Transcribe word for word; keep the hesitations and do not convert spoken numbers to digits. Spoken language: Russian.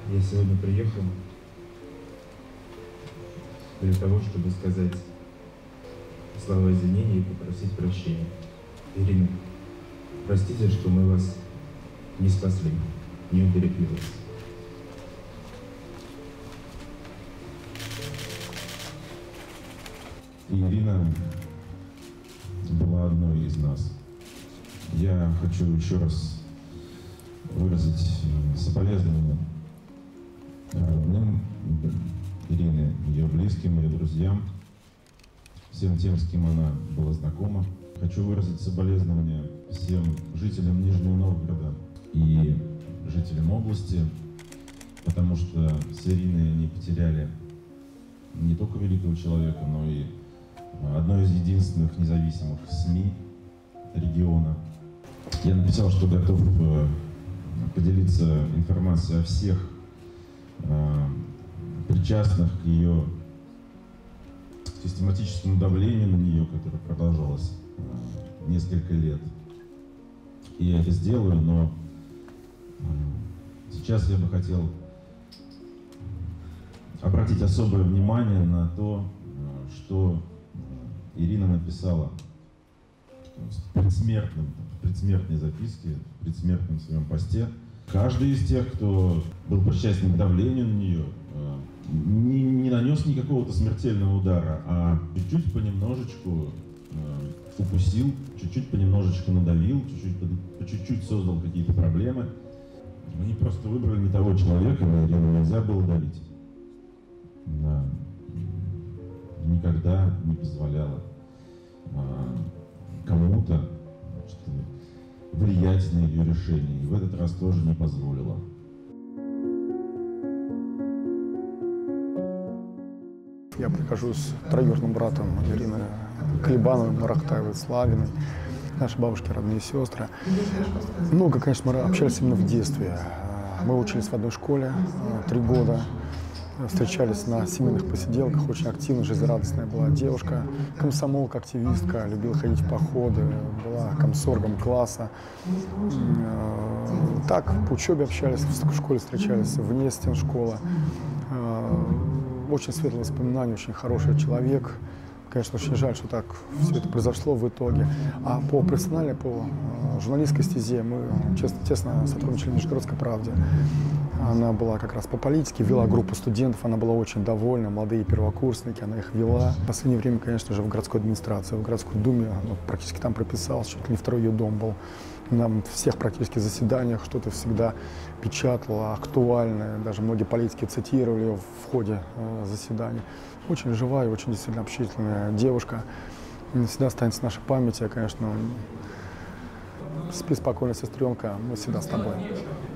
Я сегодня приехал для того, чтобы сказать слова извинения и попросить прощения. Ирина, простите, что мы вас не спасли, не уберегли вас. Ирина была одной из нас. Я хочу еще раз выразить соболезнования родным Ирины, ее близким, ее друзьям, всем тем, с кем она была знакома. Хочу выразить соболезнования всем жителям Нижнего Новгорода и жителям области, потому что с Ириной они потеряли не только великого человека, но и одно из единственных независимых СМИ региона. Я написал, что готов поделиться информацией о всех причастных к ее систематическому давлению на нее, которое продолжалось несколько лет. И я это сделаю, но сейчас я бы хотел обратить особое внимание на то, что Ирина написала в предсмертном, в предсмертной записке, в предсмертном своем посте. Каждый из тех, кто был причастен к давлению на нее, не, не нанес никакого-то смертельного удара, а чуть-чуть понемножечку э, укусил, чуть-чуть понемножечку надавил, чуть-чуть, по чуть-чуть создал какие-то проблемы. Они просто выбрали не того человека, на Ирину нельзя было давить. Она никогда не позволяла э, кому-то влиять на ее решение, и в этот раз тоже не позволила. Я прихожусь троюродным братом Ирины Колебановой, Марахтаевой, Славиной, наши бабушки, родные сестры. Много, конечно, мы общались именно в детстве. Мы учились в одной школе три года, встречались на семейных посиделках, очень активно, жизнерадостная была девушка, комсомолка, активистка, любила ходить в походы, была комсоргом класса. Так, по учебе общались, в школе встречались, вне стен школы. Очень светлые воспоминания, очень хороший человек. Конечно, очень жаль, что так все это произошло в итоге. А по профессиональной, по журналистской стезе мы честно, тесно сотрудничали в «Нижегородской правде». Она была как раз по политике, вела группу студентов, она была очень довольна, молодые первокурсники, она их вела. В последнее время, конечно же, в городской администрации, в городской думе, ну, практически там прописалась, чуть ли не второй ее дом был. На всех практически заседаниях что-то всегда печатала, актуальное, даже многие политики цитировали ее в ходе э, заседаний. Очень живая, очень действительно общительная девушка. Всегда останется в нашей памяти, конечно. Спи спокойно, сестренка, мы всегда с тобой.